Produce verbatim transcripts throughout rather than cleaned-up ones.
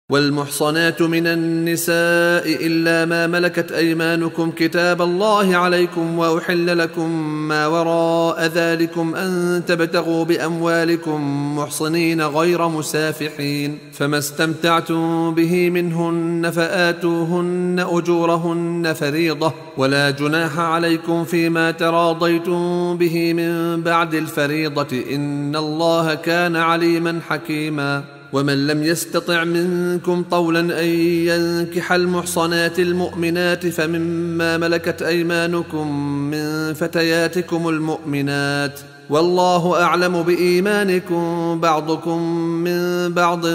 والمحصنات من النساء إلا ما ملكت أيمانكم كتاب الله عليكم، وأحل لكم ما وراء ذلكم أن تبتغوا بأموالكم محصنين غير مسافحين، فما استمتعتم به منهن فآتوهن أجورهن فريضة، ولا جناح عليكم فيما تراضيتم به من بعد الفريضة، إن الله كان عليما حكيما. ومن لم يستطع منكم طولا أن ينكح المحصنات المؤمنات فمما ملكت أيمانكم من فتياتكم المؤمنات، والله أعلم بإيمانكم بعضكم من بعض،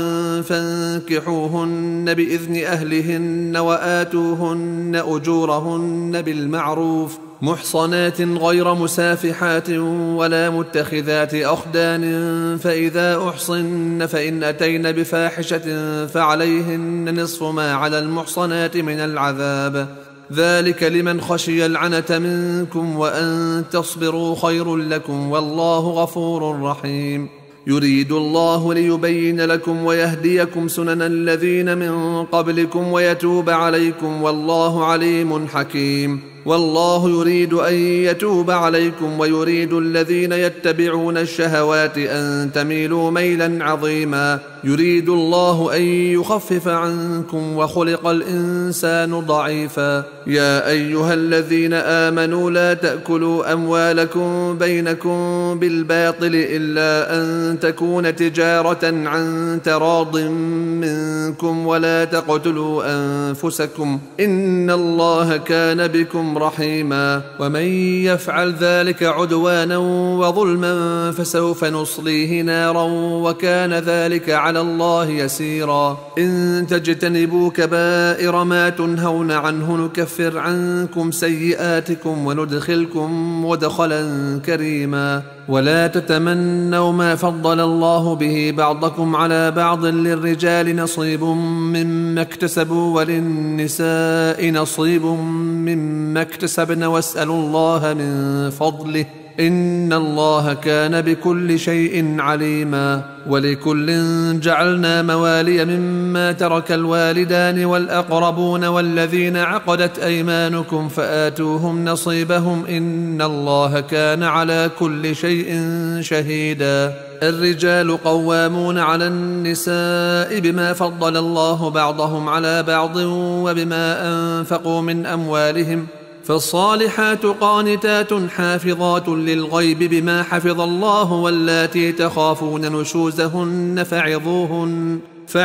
فانكحوهن بإذن أهلهن وآتوهن أجورهن بالمعروف محصنات غير مسافحات ولا متخذات أخدان، فإذا أحصن فإن أتين بفاحشة فعليهن نصف ما على المحصنات من العذاب، ذلك لمن خشي العنة منكم، وأن تصبروا خير لكم، والله غفور رحيم. يريد الله ليبين لكم ويهديكم سنن الذين من قبلكم ويتوب عليكم، والله عليم حكيم. والله يريد أن يتوب عليكم ويريد الذين يتبعون الشهوات أن تميلوا ميلا عظيما. يريد الله أن يخفف عنكم وخلق الإنسان ضعيفا. يا أيها الذين آمنوا لا تأكلوا أموالكم بينكم بالباطل إلا أن تكون تجارة عن تراض منكم، ولا تقتلوا أنفسكم إن الله كان بكم رحيما. ومن يفعل ذلك عدوانا وظلما فسوف نصليه نارا وكان ذلك على الله يسيرا. إن تجتنبوا كبائر ما تنهون عنه نكفر عنكم سيئاتكم وندخلكم مدخلا كريما. ولا تتمنوا ما فضل الله به بعضكم على بعض، للرجال نصيب مما اكتسبوا وللنساء نصيب مما اكتسبن، واسألوا الله من فضله إن الله كان بكل شيء عليما. ولكل جعلنا موالي مما ترك الوالدان والأقربون والذين عقدت أيمانكم فآتوهم نصيبهم إن الله كان على كل شيء شهيدا. الرجال قوامون على النساء بما فضل الله بعضهم على بعض وبما أنفقوا من أموالهم، فالصالحات قانتات حافظات للغيب بما حفظ الله، واللاتي تخافون نشوزهن فعظوهن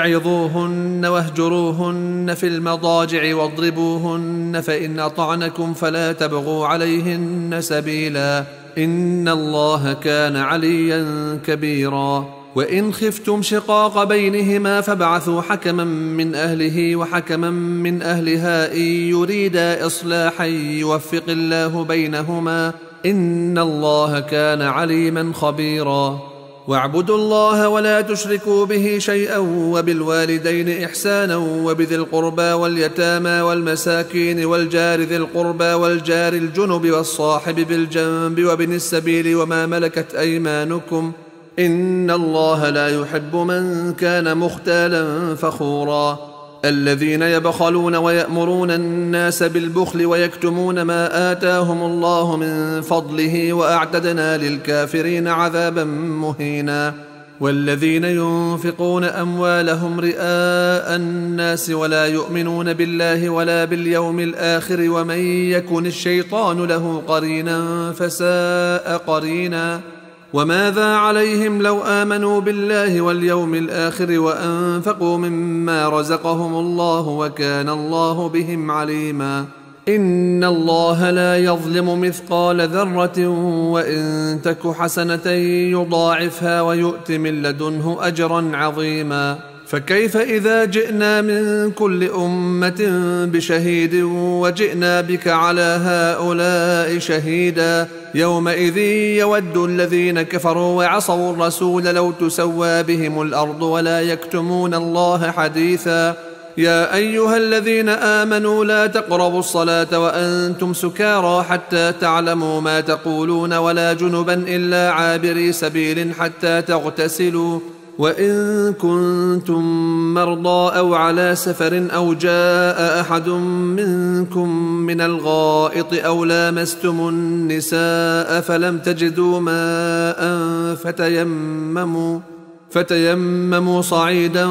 فعظوهن واهجروهن في المضاجع واضربوهن، فإن أطعنكم فلا تبغوا عليهن سبيلا إن الله كان عليا كبيرا. وإن خفتم شقاق بينهما فابعثوا حكما من أهله وحكما من أهلها إن يريدا إصلاحا يوفق الله بينهما إن الله كان عليما خبيرا. واعبدوا الله ولا تشركوا به شيئا، وبالوالدين إحسانا، وبذي القربى واليتامى والمساكين والجار ذي القربى والجار الجنب والصاحب بالجنب وابن السبيل وما ملكت أيمانكم إن الله لا يحب من كان مختالا فخورا. الذين يبخلون ويأمرون الناس بالبخل ويكتمون ما آتاهم الله من فضله وأعتدنا للكافرين عذابا مهينا. والذين ينفقون أموالهم رئاء الناس ولا يؤمنون بالله ولا باليوم الآخر ومن يكن الشيطان له قرينا فساء قرينا. وماذا عليهم لو آمنوا بالله واليوم الآخر وأنفقوا مما رزقهم الله وكان الله بهم عليما. إن الله لا يظلم مثقال ذرة وإن تك حسنة يضاعفها ويؤت من لدنه أجرا عظيما. فكيف إذا جئنا من كل أمة بشهيد وجئنا بك على هؤلاء شهيدا يومئذ يود الذين كفروا وعصوا الرسول لو تسوى بهم الأرض ولا يكتمون الله حديثا. يا أيها الذين آمنوا لا تقربوا الصلاة وأنتم سكارى حتى تعلموا ما تقولون ولا جنبا إلا عابري سبيل حتى تغتسلوا وإن كنتم مرضى أو على سفر أو جاء أحد منكم من الغائط أو لامستم النساء فلم تجدوا ماء فتيمموا فتيمموا صعيدا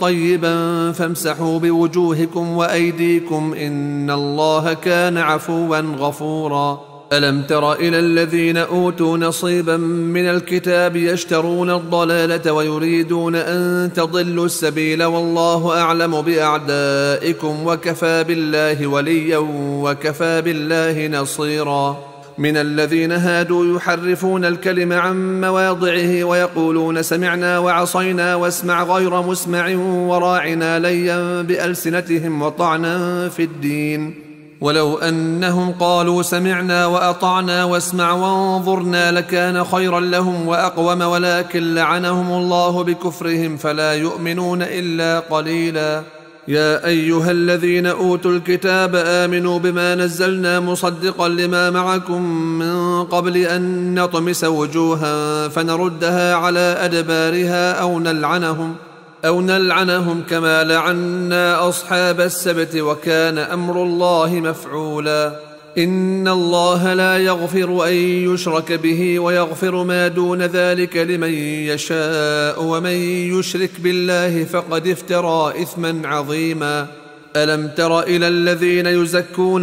طيبا فامسحوا بوجوهكم وأيديكم إن الله كان عفوا غفورا. ألم تر إلى الذين أوتوا نصيبا من الكتاب يشترون الضلالة ويريدون أن تضلوا السبيل والله أعلم بأعدائكم وكفى بالله وليا وكفى بالله نصيرا. من الذين هادوا يحرفون الكلم عن مواضعه ويقولون سمعنا وعصينا واسمع غير مسمع وراعنا ليا بألسنتهم وطعنا في الدين ولو أنهم قالوا سمعنا وأطعنا واسمع وانظرنا لكان خيرا لهم وأقوم ولكن لعنهم الله بكفرهم فلا يؤمنون إلا قليلا. يا أيها الذين أوتوا الكتاب آمنوا بما نزلنا مصدقا لما معكم من قبل أن نطمس وجوها فنردها على أدبارها أو نلعنهم أو نلعنهم كما لعنا أصحاب السبت وكان أمر الله مفعولا. إن الله لا يغفر أن يشرك به ويغفر ما دون ذلك لمن يشاء ومن يشرك بالله فقد افترى إثما عظيما. ألم تر إلى الذين يزكون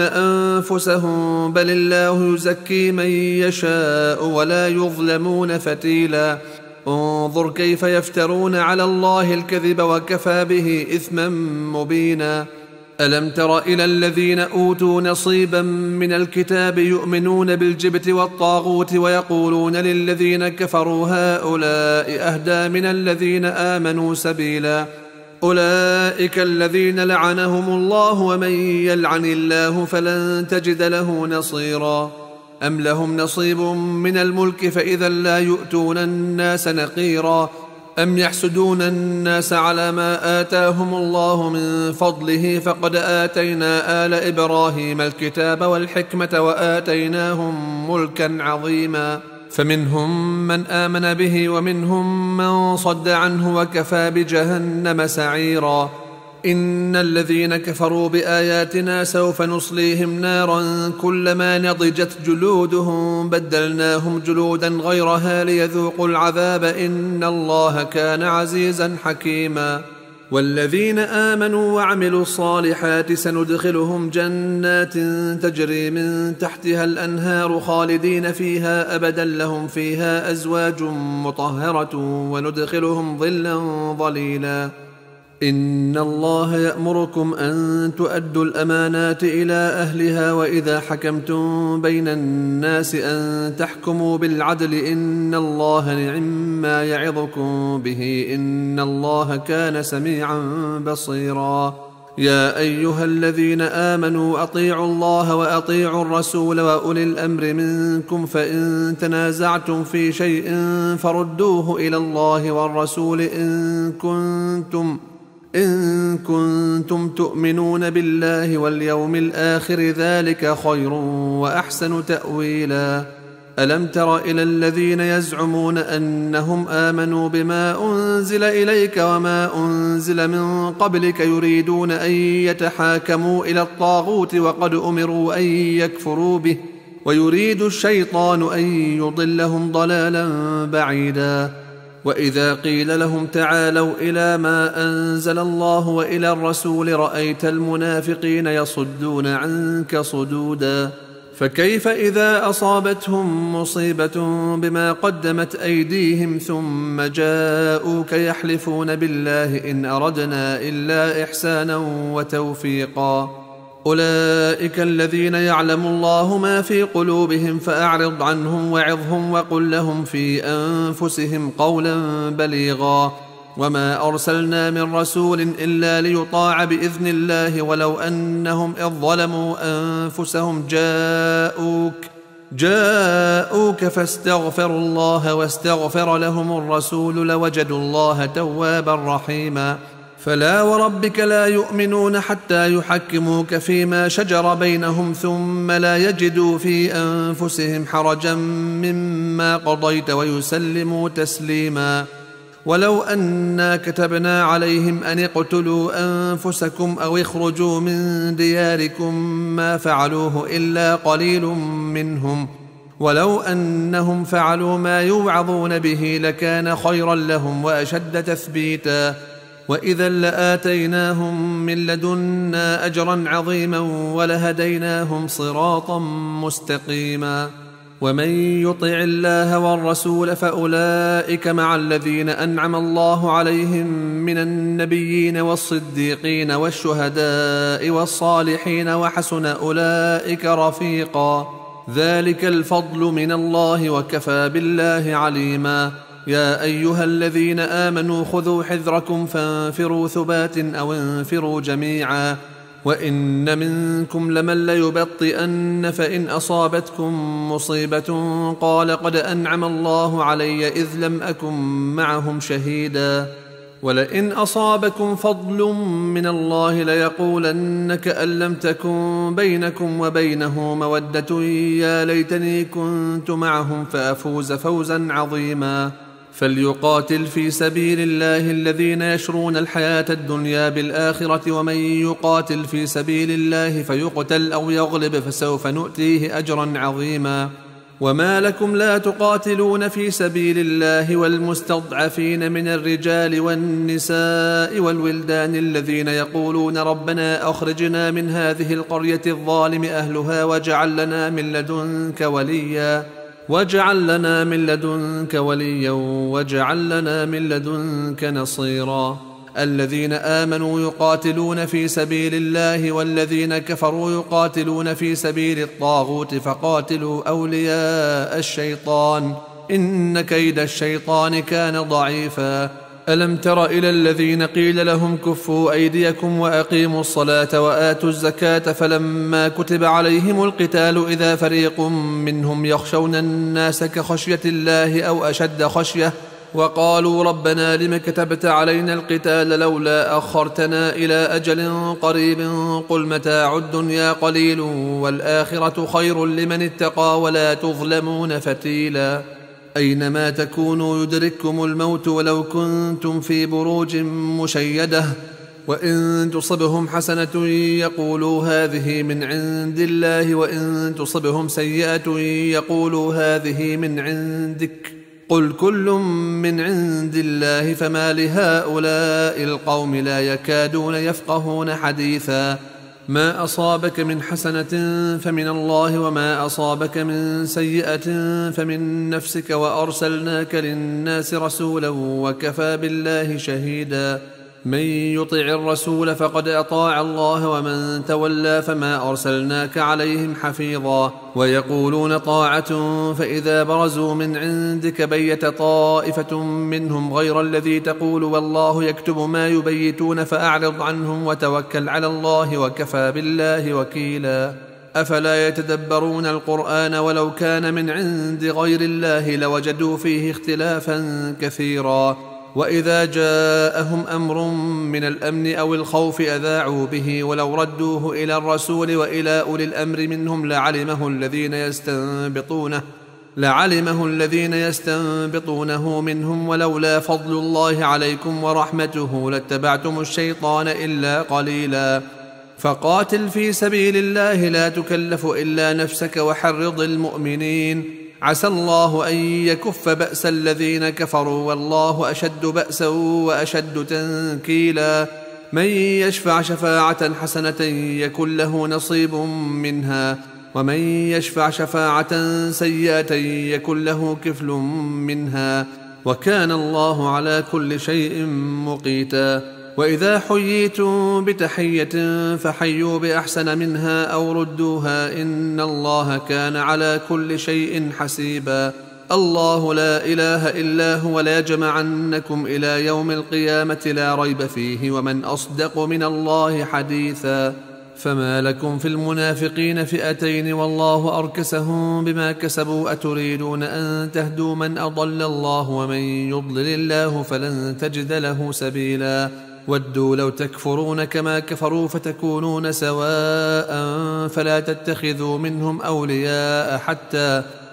أنفسهم بل الله يزكي من يشاء ولا يظلمون فتيلا. انظر كيف يفترون على الله الكذب وكفى به إثما مبينا. ألم تر إلى الذين أوتوا نصيبا من الكتاب يؤمنون بالجبت والطاغوت ويقولون للذين كفروا هؤلاء أهدى من الذين آمنوا سبيلا. أولئك الذين لعنهم الله ومن يلعن الله فلن تجد له نصيرا. أم لهم نصيب من الملك فإذا لا يؤتون الناس نقيرا. أم يحسدون الناس على ما آتاهم الله من فضله فقد آتينا آل إبراهيم الكتاب والحكمة وآتيناهم ملكا عظيما. فمنهم من آمن به ومنهم من صد عنه وكفى بجهنم سعيرا. إن الذين كفروا بآياتنا سوف نصليهم نارا كلما نضجت جلودهم بدلناهم جلودا غيرها ليذوقوا العذاب إن الله كان عزيزا حكيما. والذين آمنوا وعملوا الصالحات سندخلهم جنات تجري من تحتها الأنهار خالدين فيها أبدا لهم فيها أزواج مطهرة وندخلهم ظلا ظليلا. إن الله يأمركم أن تؤدوا الأمانات إلى أهلها وإذا حكمتم بين الناس أن تحكموا بالعدل إن الله نعما يعظكم به إن الله كان سميعا بصيرا. يا أيها الذين آمنوا أطيعوا الله وأطيعوا الرسول وأولي الأمر منكم فإن تنازعتم في شيء فردوه إلى الله والرسول إن كنتم إن كنتم تؤمنون بالله واليوم الآخر ذلك خير وأحسن تأويلا. ألم تر إلى الذين يزعمون أنهم آمنوا بما أنزل إليك وما أنزل من قبلك يريدون أن يتحاكموا إلى الطاغوت وقد أمروا أن يكفروا به ويريد الشيطان أن يضلهم ضلالا بعيدا. وإذا قيل لهم تعالوا إلى ما أنزل الله وإلى الرسول رأيت المنافقين يصدون عنك صدودا. فكيف إذا أصابتهم مصيبة بما قدمت أيديهم ثم جاءوك يحلفون بالله إن أردنا إلا إحسانا وتوفيقا. أولئك الذين يعلم الله ما في قلوبهم فأعرض عنهم وعظهم وقل لهم في أنفسهم قولا بليغا. وما أرسلنا من رسول إلا ليطاع بإذن الله ولو أنهم إذ ظلموا أنفسهم جاءوك جاءوك فاستغفروا الله واستغفر لهم الرسول لوجدوا الله توابا رحيما. فلا وربك لا يؤمنون حتى يحكموك فيما شجر بينهم ثم لا يجدوا في أنفسهم حرجا مما قضيت ويسلموا تسليما. ولو أنا كتبنا عليهم أن اقتلوا أنفسكم أو اخرجوا من دياركم ما فعلوه إلا قليل منهم، ولو أنهم فعلوا ما يوعظون به لكان خيرا لهم وأشد تثبيتا، وإذا لآتيناهم من لدنا أجرا عظيما ولهديناهم صراطا مستقيما. ومن يطع الله والرسول فأولئك مع الذين أنعم الله عليهم من النبيين والصديقين والشهداء والصالحين وحسن أولئك رفيقا، ذلك الفضل من الله وكفى بالله عليما. يا أيها الذين آمنوا خذوا حذركم فانفروا ثبات أو انفروا جميعا، وإن منكم لمن ليبطئن فإن أصابتكم مصيبة قال قد أنعم الله علي إذ لم أكن معهم شهيدا، ولئن أصابكم فضل من الله ليقولن كأن لم تكن بينكم وبينه مودة يا ليتني كنت معهم فأفوز فوزا عظيما. فليقاتل في سبيل الله الذين يشرون الحياة الدنيا بالآخرة، ومن يقاتل في سبيل الله فيقتل أو يغلب فسوف نؤتيه أجرا عظيما. وما لكم لا تقاتلون في سبيل الله والمستضعفين من الرجال والنساء والولدان الذين يقولون ربنا أخرجنا من هذه القرية الظالم أهلها واجعل لنا من لدنك وليا واجعل لنا من لدنك وليا واجعل لنا من لدنك نصيرا. الذين آمنوا يقاتلون في سبيل الله والذين كفروا يقاتلون في سبيل الطاغوت فقاتلوا أولياء الشيطان إن كيد الشيطان كان ضعيفا. ألم تر إلى الذين قيل لهم كفوا أيديكم وأقيموا الصلاة وآتوا الزكاة فلما كتب عليهم القتال إذا فريق منهم يخشون الناس كخشية الله أو أشد خشية وقالوا ربنا لم كتبت علينا القتال لولا أخرتنا إلى أجل قريب قل متاع الدنيا قليل والآخرة خير لمن اتقى ولا تظلمون فتيلا. أينما تكونوا يدرككم الموت ولو كنتم في بروج مشيدة وإن تصبهم حسنة يقولوا هذه من عند الله وإن تصبهم سيئة يقولوا هذه من عندك قل كل من عند الله فما لهؤلاء القوم لا يكادون يفقهون حديثا. ما أصابك من حسنة فمن الله وما أصابك من سيئة فمن نفسك وأرسلناك للناس رسولا وكفى بالله شهيدا. من يطع الرسول فقد أطاع الله ومن تولى فما أرسلناك عليهم حفيظا. ويقولون طاعة فإذا برزوا من عندك بيت طائفة منهم غير الذي تقول والله يكتب ما يبيتون فأعرض عنهم وتوكل على الله وكفى بالله وكيلا. أفلا يتدبرون القرآن ولو كان من عند غير الله لوجدوا فيه اختلافا كثيرا. وإذا جاءهم أمر من الأمن أو الخوف أذاعوا به ولو ردوه إلى الرسول وإلى أولي الأمر منهم لعلمه الذين يستنبطونه لعلمه الذين يستنبطونه منهم ولولا فضل الله عليكم ورحمته لاتبعتم الشيطان إلا قليلا. فقاتل في سبيل الله لا تكلف إلا نفسك وحرض المؤمنين عسى الله أن يكف بأس الذين كفروا والله أشد بأسا وأشد تنكيلا. من يشفع شفاعة حسنة يكن له نصيب منها ومن يشفع شفاعة سيئة يكن له كفل منها وكان الله على كل شيء مقيتا. وإذا حييتم بتحية فحيوا بأحسن منها أو ردوها إن الله كان على كل شيء حسيبا. الله لا إله إلا هو ليجمعنكم إلى يوم القيامة لا ريب فيه ومن أصدق من الله حديثا. فما لكم في المنافقين فئتين والله أركسهم بما كسبوا أتريدون أن تهدوا من أضل الله ومن يضلل الله فلن تجد له سبيلا. ودوا لو تكفرون كما كفروا فتكونون سواء فلا تتخذوا منهم أولياء حتى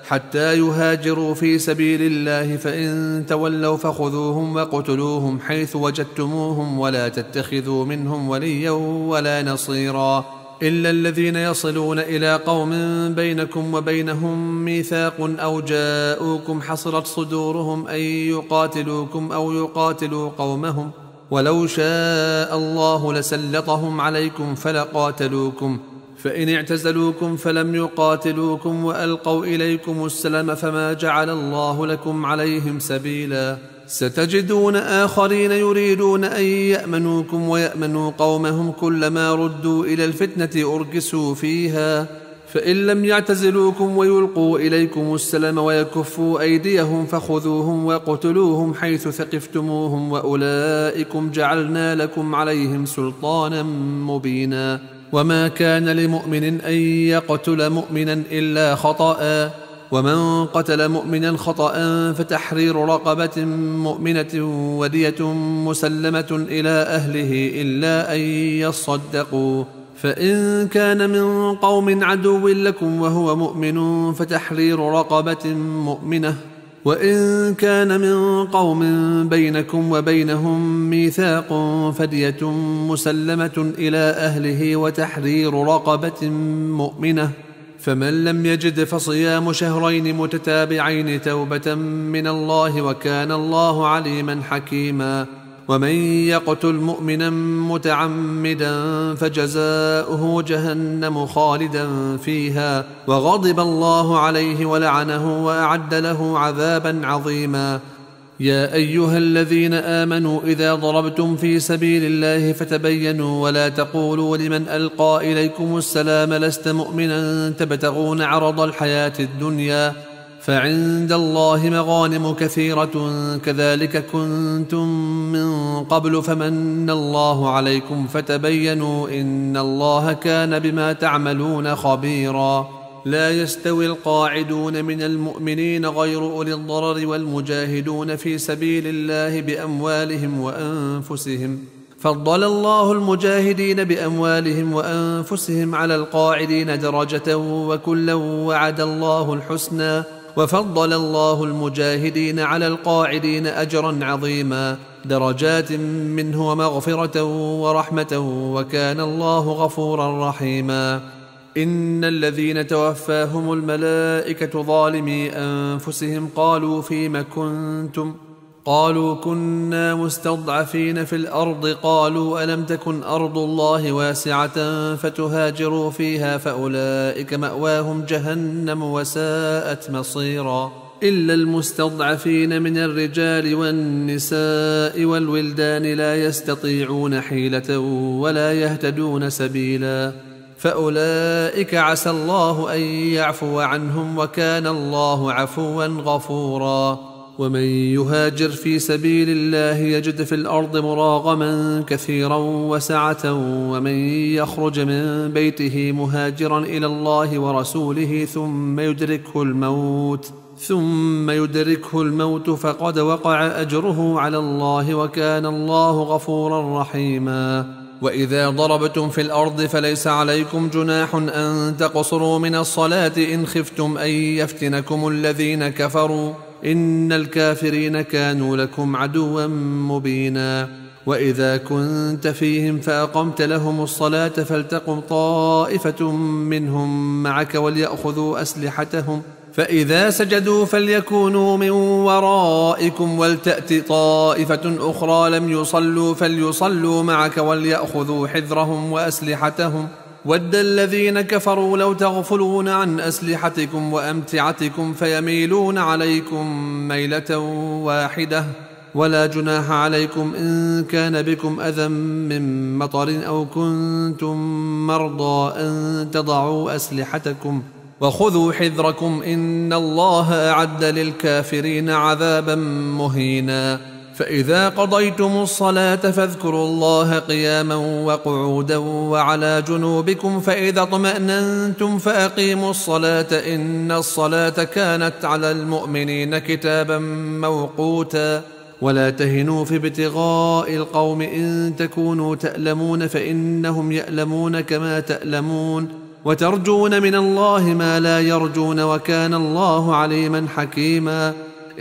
حتى يهاجروا في سبيل الله، فإن تولوا فخذوهم وقتلوهم حيث وجدتموهم، ولا تتخذوا منهم وليا ولا نصيرا إلا الذين يصلون إلى قوم بينكم وبينهم ميثاق أو جاءوكم حصرت صدورهم أن يقاتلوكم أو يقاتلوا قومهم، ولو شاء الله لسلطهم عليكم فلقاتلوكم، فإن اعتزلوكم فلم يقاتلوكم وألقوا إليكم السلم فما جعل الله لكم عليهم سبيلا. ستجدون آخرين يريدون أن يأمنوكم ويأمنوا قومهم، كلما ردوا إلى الفتنة أركسوا فيها، فإن لم يعتزلوكم ويلقوا إليكم السلم ويكفوا أيديهم فخذوهم وقتلوهم حيث ثقفتموهم، وأولئكم جعلنا لكم عليهم سلطانا مبينا. وما كان لمؤمن أن يقتل مؤمنا إلا خطأ، ومن قتل مؤمنا خطأ فتحرير رقبة مؤمنة ودية مسلمة إلى أهله إلا أن يصدقوا، فإن كان من قوم عدو لكم وهو مؤمن فتحرير رقبة مؤمنة، وإن كان من قوم بينكم وبينهم ميثاق فدية مسلمة إلى أهله وتحرير رقبة مؤمنة، فمن لم يجد فصيام شهرين متتابعين توبة من الله وكان الله عليما حكيما. ومن يقتل مؤمنا متعمدا فجزاؤه جهنم خالدا فيها وغضب الله عليه ولعنه وأعد له عذابا عظيما. يا أيها الذين آمنوا إذا ضربتم في سبيل الله فتبينوا ولا تقولوا لمن ألقى إليكم السلام لست مؤمنا تبتغون عرض الحياة الدنيا فعند الله مغانم كثيرة كذلك كنتم من قبل فمن الله عليكم فتبينوا إن الله كان بما تعملون خبيرا. لا يستوي القاعدون من المؤمنين غير أولي الضرر والمجاهدون في سبيل الله بأموالهم وأنفسهم، فضل الله المجاهدين بأموالهم وأنفسهم على القاعدين درجة وكلا وعد الله الحسنى، وفضل الله المجاهدين على القاعدين أجرا عظيما درجات منه ومغفرة ورحمة وكان الله غفورا رحيما. إن الذين توفاهم الملائكة ظالمي أنفسهم قالوا فيم كنتم قالوا كنا مستضعفين في الأرض قالوا ألم تكن أرض الله واسعة فتهاجروا فيها فأولئك مأواهم جهنم وساءت مصيرا إلا المستضعفين من الرجال والنساء والولدان لا يستطيعون حيلة ولا يهتدون سبيلا فأولئك عسى الله أن يعفو عنهم وكان الله عفوا غفورا. ومن يهاجر في سبيل الله يجد في الأرض مراغما كثيرا وسعة ومن يخرج من بيته مهاجرا إلى الله ورسوله ثم يدركه الموت ثم يدركه الموت فقد وقع أجره على الله وكان الله غفورا رحيما. وإذا ضربتم في الأرض فليس عليكم جناح أن تقصروا من الصلاة إن خفتم أن يفتنكم الذين كفروا إن الكافرين كانوا لكم عدوا مبينا. وإذا كنت فيهم فأقمت لهم الصلاة فلتقم طائفة منهم معك وليأخذوا أسلحتهم فإذا سجدوا فليكونوا من ورائكم ولتأت طائفة أخرى لم يصلوا فليصلوا معك وليأخذوا حذرهم وأسلحتهم ود الذين كفروا لو تغفلون عن أسلحتكم وأمتعتكم فيميلون عليكم ميلة واحدة ولا جناح عليكم إن كان بكم أذى من مطر أو كنتم مرضى أن تضعوا أسلحتكم وخذوا حذركم إن الله أعد للكافرين عذابا مهينا. فإذا قضيتم الصلاة فاذكروا الله قياما وقعودا وعلى جنوبكم فإذا اطمأننتم فأقيموا الصلاة إن الصلاة كانت على المؤمنين كتابا موقوتا ولا تهنوا في ابتغاء القوم إن تكونوا تألمون فإنهم يألمون كما تألمون وترجون من الله ما لا يرجون وكان الله عليما حكيما.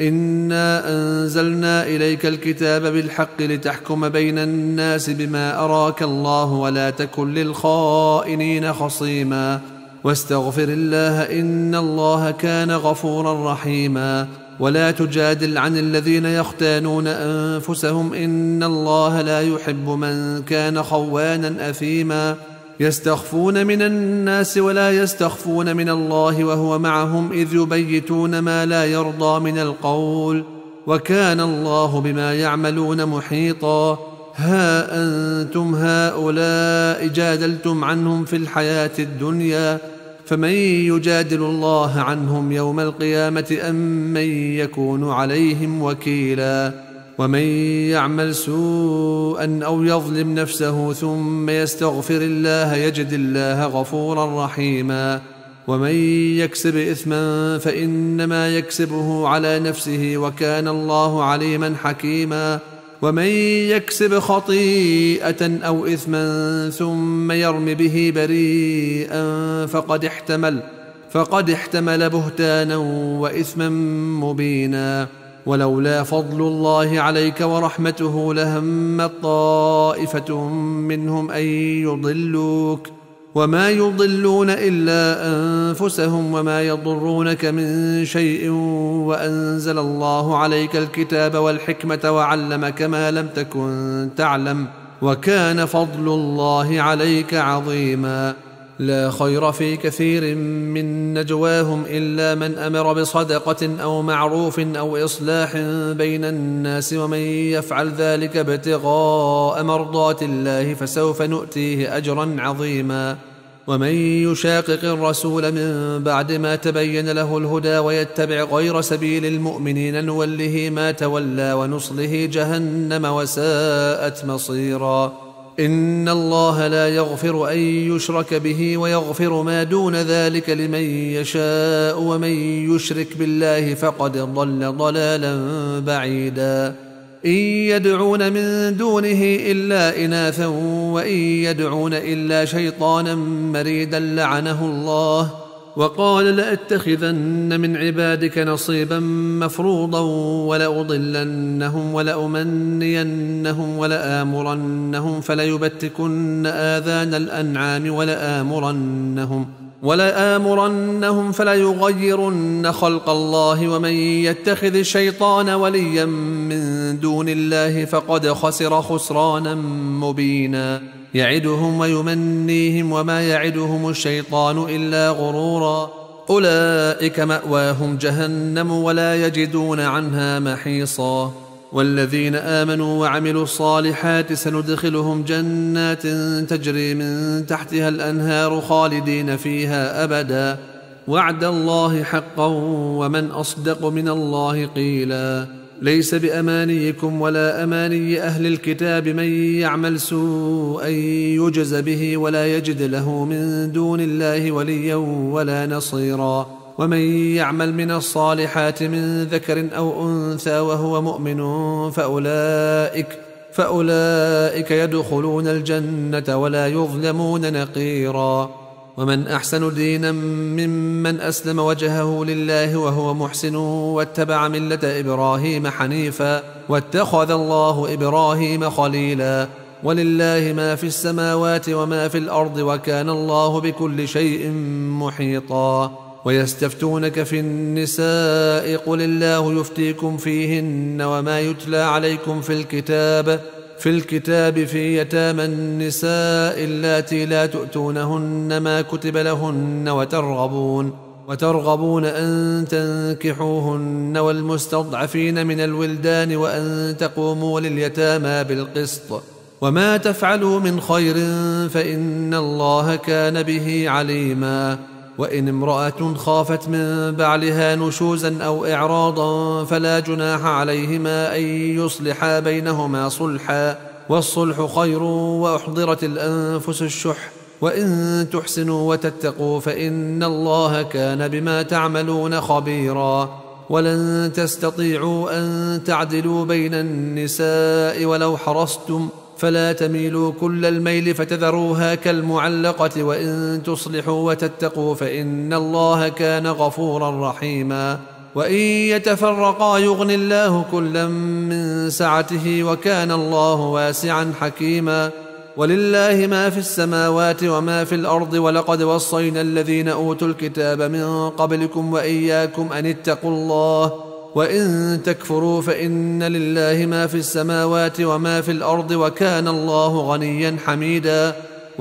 إنا أنزلنا إليك الكتاب بالحق لتحكم بين الناس بما أراك الله ولا تكن للخائنين خصيما واستغفر الله إن الله كان غفورا رحيما. ولا تجادل عن الذين يختانون أنفسهم إن الله لا يحب من كان خوانا أثيما. يستخفون من الناس ولا يستخفون من الله وهو معهم إذ يبيتون ما لا يرضى من القول وكان الله بما يعملون محيطا. ها أنتم هؤلاء جادلتم عنهم في الحياة الدنيا فمن يجادل الله عنهم يوم القيامة أم من يكون عليهم وكيلا. ومن يعمل سوءا أو يظلم نفسه ثم يستغفر الله يجد الله غفورا رحيما. ومن يكسب إثما فإنما يكسبه على نفسه وكان الله عليما حكيما. ومن يكسب خطيئة أو إثما ثم يرم به بريئا فقد احتمل فقد احتمل بهتانا وإثما مبينا. ولولا فضل الله عليك ورحمته لهم طائفة منهم أن يضلوك وما يضلون إلا أنفسهم وما يضرونك من شيء وأنزل الله عليك الكتاب والحكمة وعلمك ما لم تكن تعلم وكان فضل الله عليك عظيما. لا خير في كثير من نجواهم إلا من أمر بصدقة أو معروف أو إصلاح بين الناس ومن يفعل ذلك ابتغاء مرضات الله فسوف نؤتيه أجرا عظيما. ومن يشاقق الرسول من بعد ما تبين له الهدى ويتبع غير سبيل المؤمنين نوله ما تولى ونصله جهنم وساءت مصيرا. إن الله لا يغفر أن يشرك به ويغفر ما دون ذلك لمن يشاء ومن يشرك بالله فقد ضل ضلالا بعيدا. إن يدعون من دونه إلا إناثا وإن يدعون إلا شيطانا مريدا لعنه الله وقال لأتخذن من عبادك نصيبا مفروضا ولأضلنهم ولأمنينهم ولآمرنهم فليبتكن آذان الأنعام ولآمرنهم ولآمرنهم فليغيرن خلق الله ومن يتخذ الشيطان وليا من دون الله فقد خسر خسرانا مبينا. يعدهم ويمنيهم وما يعدهم الشيطان إلا غرورا. أولئك مأواهم جهنم ولا يجدون عنها محيصا. والذين آمنوا وعملوا الصالحات سندخلهم جنات تجري من تحتها الأنهار خالدين فيها أبدا وعد الله حقا ومن أصدق من الله قيلا. ليس بأمانيكم ولا أماني أهل الكتاب من يعمل سوءا يجز به ولا يجد له من دون الله وليا ولا نصيرا. ومن يعمل من الصالحات من ذكر أو أنثى وهو مؤمن فأولئك, فأولئك يدخلون الجنة ولا يظلمون نقيرا. ومن أحسن دينا ممن أسلم وجهه لله وهو محسن واتبع ملة إبراهيم حنيفا واتخذ الله إبراهيم خليلا. ولله ما في السماوات وما في الأرض وكان الله بكل شيء محيطا. ويستفتونك في النساء قل الله يفتيكم فيهن وما يتلى عليكم في الكتاب في الكتاب في يتامى النساء اللاتي لا تؤتونهن ما كتب لهن وترغبون وترغبون أن تنكحوهن والمستضعفين من الولدان وأن تقوموا لليتامى بالقسط وما تفعلوا من خير فإن الله كان به عليما. وإن امرأة خافت من بعلها نشوزا أو إعراضا فلا جناح عليهما أن يصلحا بينهما صلحا والصلح خير وأحضرت الأنفس الشح وإن تحسنوا وتتقوا فإن الله كان بما تعملون خبيرا. ولن تستطيعوا أن تعدلوا بين النساء ولو حرصتم فلا تميلوا كل الميل فتذروها كالمعلقة، وإن تصلحوا وتتقوا فإن الله كان غفورا رحيما. وإن يتفرقا يغن الله كلا من سعته، وكان الله واسعا حكيما. ولله ما في السماوات وما في الأرض، ولقد وصينا الذين أوتوا الكتاب من قبلكم وإياكم أن اتقوا الله، وإن تكفروا فإن لله ما في السماوات وما في الأرض، وكان الله غنيا حميدا.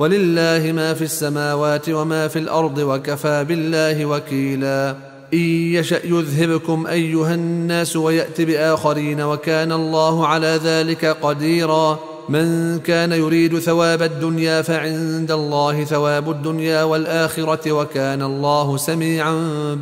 ولله ما في السماوات وما في الأرض، وكفى بالله وكيلا. إن يشأ يذهبكم أيها الناس ويأت بآخرين، وكان الله على ذلك قديرا. من كان يريد ثواب الدنيا فعند الله ثواب الدنيا والآخرة، وكان الله سميعا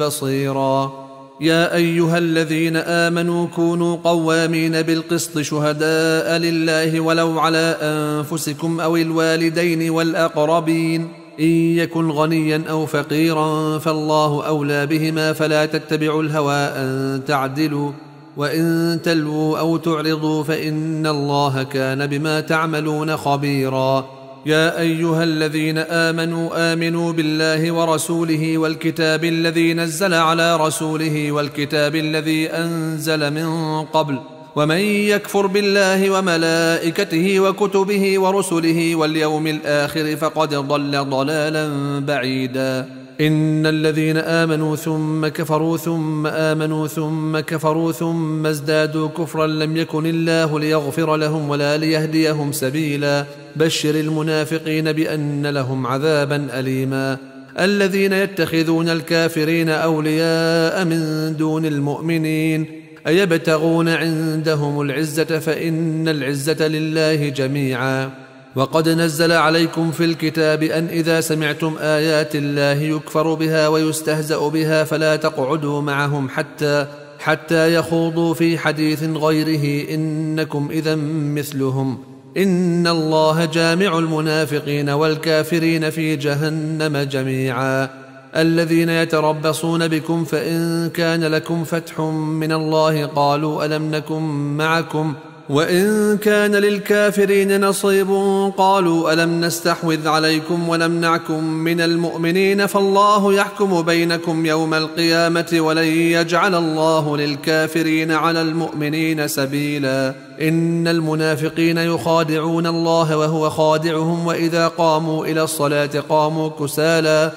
بصيرا. يا أيها الذين آمنوا كونوا قوامين بالقسط شهداء لله ولو على أنفسكم أو الوالدين والأقربين، إن يكن غنيا أو فقيرا فالله أولى بهما، فلا تتبعوا الهوى أن تعدلوا، وإن تلووا أو تعرضوا فإن الله كان بما تعملون خبيرا. يا أيها الذين آمنوا آمنوا بالله ورسوله والكتاب الذي نزل على رسوله والكتاب الذي أنزل من قبل، ومن يكفر بالله وملائكته وكتبه ورسله واليوم الآخر فقد ضل ضلالا بعيدا. إن الذين آمنوا ثم كفروا ثم آمنوا ثم كفروا ثم ازدادوا كفرا لم يكن الله ليغفر لهم ولا ليهديهم سبيلا. بشر المنافقين بأن لهم عذابا أليما. الذين يتخذون الكافرين أولياء من دون المؤمنين، أيبتغون عندهم العزة فإن العزة لله جميعا. وقد نزل عليكم في الكتاب أن إذا سمعتم آيات الله يكفر بها ويستهزأ بها فلا تقعدوا معهم حتى حتى يخوضوا في حديث غيره، إنكم إذا مثلهم. إن الله جامع المنافقين والكافرين في جهنم جميعا. الذين يتربصون بكم فإن كان لكم فتح من الله قالوا ألم نكن معكم، وإن كان للكافرين نصيب قالوا ألم نستحوذ عليكم ونمنعكم من المؤمنين، فالله يحكم بينكم يوم القيامة ولن يجعل الله للكافرين على المؤمنين سبيلا. إن المنافقين يخادعون الله وهو خادعهم، وإذا قاموا إلى الصلاة قاموا كسالى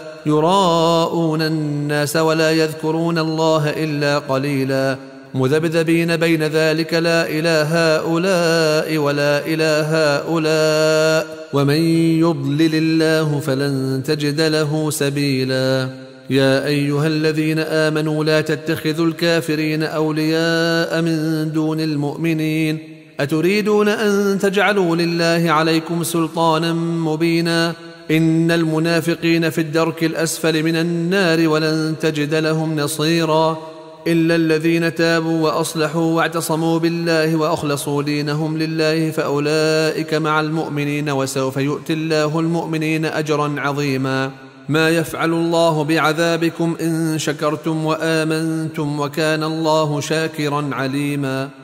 يراءون الناس ولا يذكرون الله إلا قليلا. مذبذبين بين ذلك لا إله هؤلاء ولا إله هؤلاء، ومن يضلل الله فلن تجد له سبيلا. يا أيها الذين آمنوا لا تتخذوا الكافرين أولياء من دون المؤمنين، أتريدون أن تجعلوا لله عليكم سلطانا مبينا. إن المنافقين في الدرك الأسفل من النار ولن تجد لهم نصيرا، إلا الذين تابوا وأصلحوا واعتصموا بالله وأخلصوا دينهم لله فأولئك مع المؤمنين، وسوف يؤتي الله المؤمنين أجرا عظيما. ما يفعل الله بعذابكم إن شكرتم وآمنتم، وكان الله شاكرا عليما.